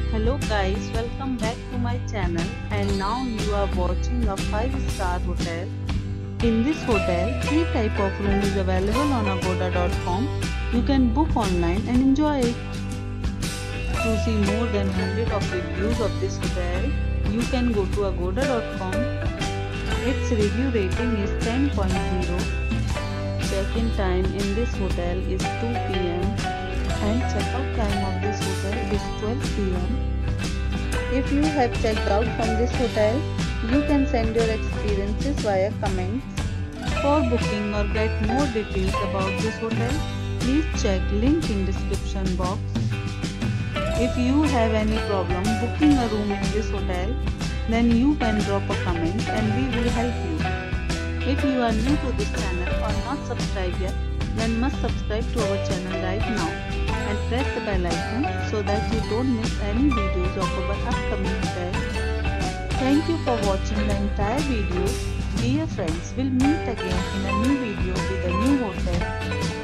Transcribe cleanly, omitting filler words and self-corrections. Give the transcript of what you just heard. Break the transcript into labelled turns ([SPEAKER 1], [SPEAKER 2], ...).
[SPEAKER 1] Hello guys, welcome back to my channel, and now you are watching a 5-star hotel. In this hotel, 3 type of room is available on agoda.com. You can book online and enjoy it. To see more than 100 of reviews of this hotel, you can go to agoda.com. Its review rating is 10.0. Check-in time in this hotel is 2 p.m. and check-out time of this hotel is 12 p.m. If you have checked out from this hotel, you can send your experiences via comments. For booking or get more details about this hotel, please check link in description box. If you have any problem booking a room in this hotel, then you can drop a comment and we will help you. If you are new to this channel or not subscribed yet, then must subscribe to our channel right now and press the bell icon so that you don't miss any videos of our upcoming hotel. Thank you for watching the entire video. Dear friends, we'll meet again in a new video with a new hotel.